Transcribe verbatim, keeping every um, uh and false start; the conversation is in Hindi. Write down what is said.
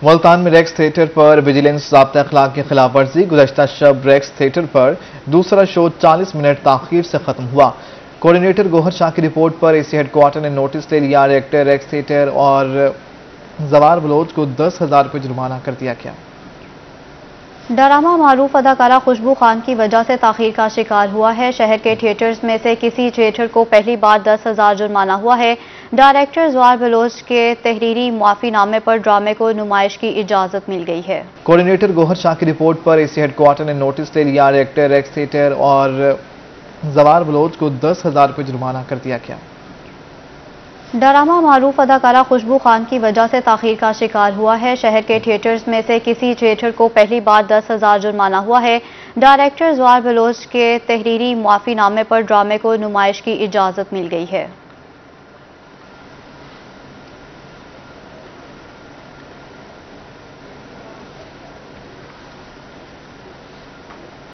मुल्तान में रेक्स थिएटर पर विजिलेंस ज़ाब्ता अखलाक की खिलाफ वर्जी। गुज़श्ता शब रेक्स थिएटर पर दूसरा शो चालीस मिनट ताखीर से खत्म हुआ। कोऑर्डिनेटर गौहर शाह की रिपोर्ट पर एसी हेडक्वार्टर ने नोटिस ले लिया। डायरेक्टर रेक्स थिएटर और जवार बलोच को दस हजार रुपये जुर्माना कर दिया गया। ड्रामा मारूफ अदाकारा खुशबू खान की वजह से ताखीर का शिकार हुआ है। शहर के थिएटर्स में से किसी थिएटर को पहली बार दस हजार जुर्माना हुआ है। डायरेक्टर जवार बलोच के तहरीरी मुआफीनामे पर ड्रामे को नुमाइश की इजाजत मिल गई है। कोऑर्डिनेटर गौहर शाह की रिपोर्ट पर एसी हेडक्वार्टर ने नोटिस ले लिया। डायरेक्टर रेक्स थिएटर और जवार बलोच को दस हजार रुपये जुर्माना कर दिया गया। ड्रामा मारूफ अदाकारा खुशबू खान की वजह से ताखीर का शिकार हुआ है। शहर के थिएटर्स में से किसी थिएटर को पहली बार दस हजार जुर्माना हुआ है। डायरेक्टर जवार बलोच के तहरीरी मुआफीनामे पर ड्रामे को नुमाइश की इजाजत मिल गई है।